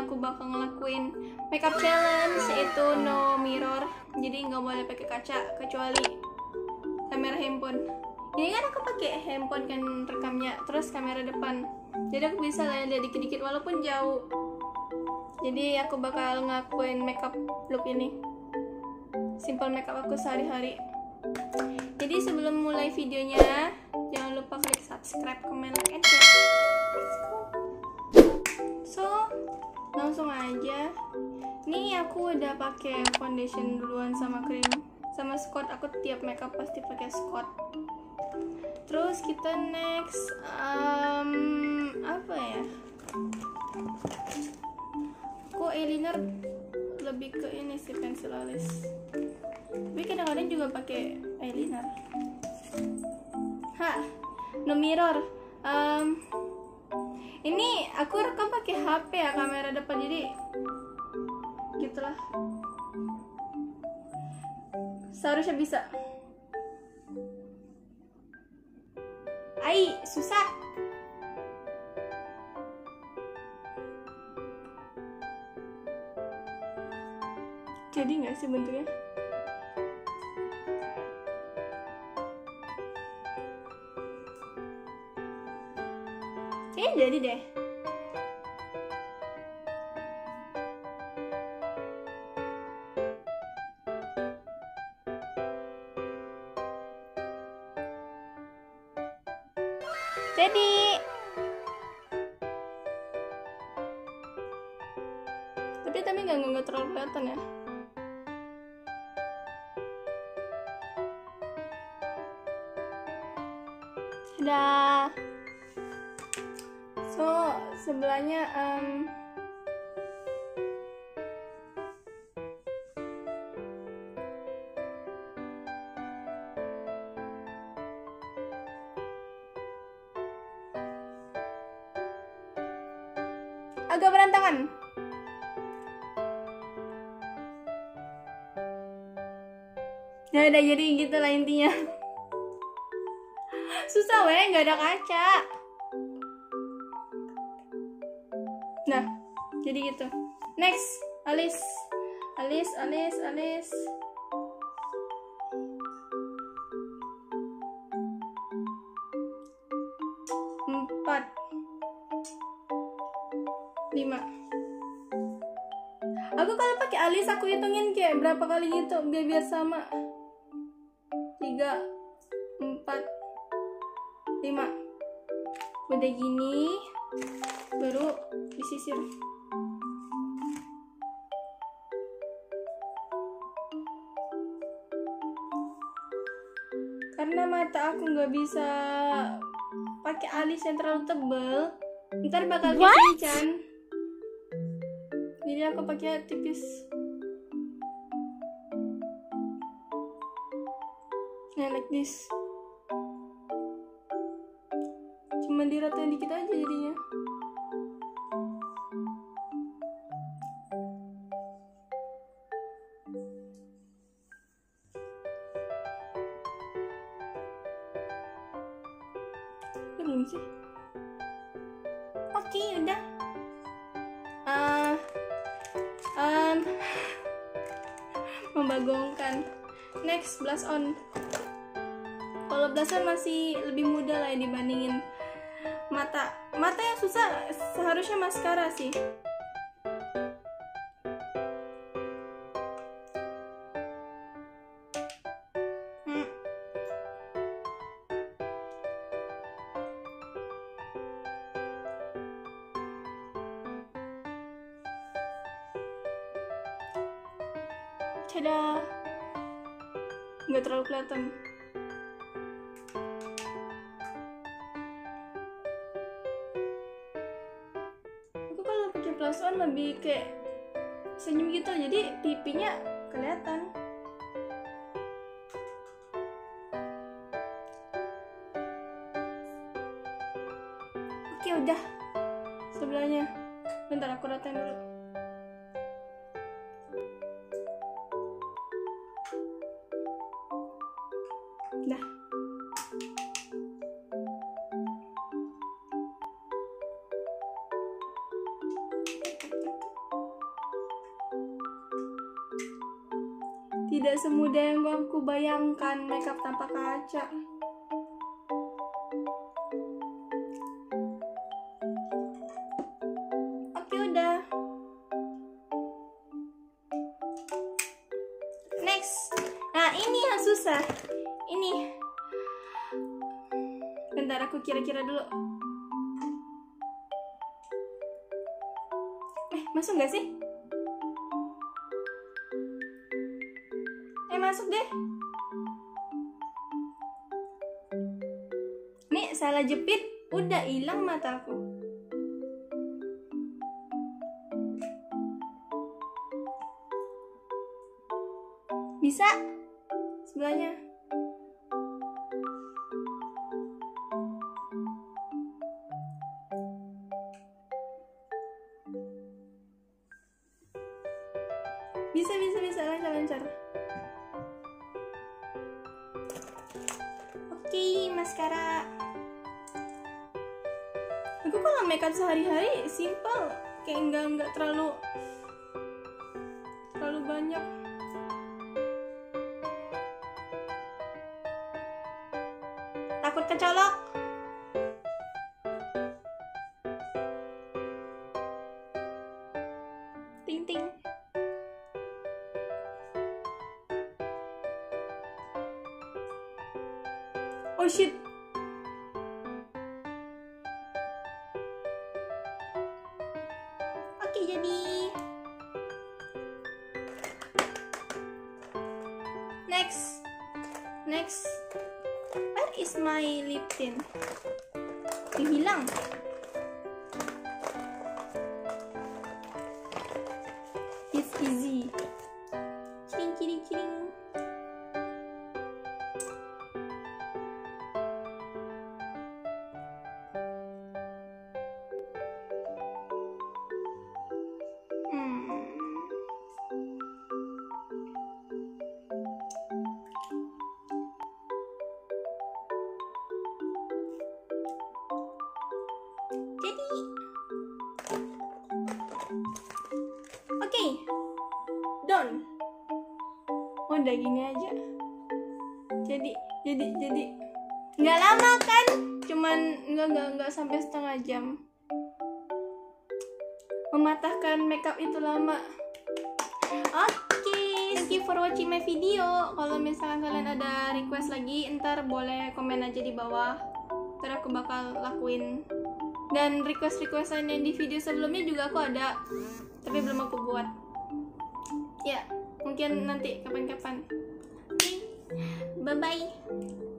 aku bakal ngelakuin makeup challenge, yaitu no mirror. Jadi nggak boleh pakai kaca kecuali kamera handphone. Ini kan aku pakai handphone kan rekamnya, terus kamera depan, jadi aku bisa lihat dikit-dikit walaupun jauh. Jadi aku bakal ngelakuin makeup look ini, simple makeup aku sehari-hari. Jadi sebelum mulai videonya, jangan lupa klik subscribe, comment, like, and share. Let's go. So, langsung aja. Nih aku udah pakai foundation duluan sama krim, sama Scott. Aku tiap makeup pasti pakai Scott. Terus kita next apa ya? Aku eyeliner lebih ke ini sih, pensil alis. Tapi kadang-kadang juga pakai eyeliner. No mirror. Ini aku rekam pakai HP ya, kamera depan, jadi gitulah. Seharusnya bisa. Susah. Jadi nggak sih bentuknya? Kayaknya jadi deh. Jadi tapi nggak terlalu kelihatan ya. Dah. So sebelahnya agak berantakan. Ya udah, jadi gitu lah intinya. Susah weh, nggak ada kaca. Nah, jadi gitu. Next, alis. 4, 5. Aku kalau pakai alis aku hitungin kayak berapa kali gitu biar sama. 3, 4, 5. Udah gini baru disisir. Karena mata aku nggak bisa pakai alis yang terlalu tebal, ntar bakal kesinchan. Jadi aku pakai tipis. Nah, like this. Cuma diratain dikit aja jadinya. Belum sih. Oke, udah. Membagongkan. Next, blush on. Kalau blush on masih lebih mudah lah dibandingin mata. Mata yang susah seharusnya maskara sih. Tada, nggak terlalu kelihatan. Aku kalau pakai blush on lebih kayak senyum gitu, jadi pipinya kelihatan. Oke, udah sebelahnya. Bentar aku ratain dulu. Dah. tidak semudah yang aku bayangkan makeup tanpa kaca. Oke, udah. Next. Nah, ini yang susah. Ini. Bentar, aku kira-kira dulu. Masuk gak sih? Masuk deh. Nih, salah jepit, udah hilang mataku. Bisa? Sebelahnya. Bisa, lancar. Oke, maskara. Aku kalau makeup sehari-hari simple, kayak enggak terlalu banyak. Takut kecolok. Ting ting. Oh shit. Oke, jadi next. Where is my lip tint? Hilang. It's easy. Ciring. Jadi, oke, done. Udah gini aja. Jadi nggak lama kan? Cuman nggak sampai setengah jam. Mematahkan makeup itu lama. Oke, thank you for watching my video. Kalau misalkan kalian ada request lagi, ntar boleh komen aja di bawah. Ntar aku bakal lakuin. Dan request-requestan yang di video sebelumnya juga aku ada, tapi belum aku buat. Ya, mungkin nanti kapan-kapan. Oke, bye-bye.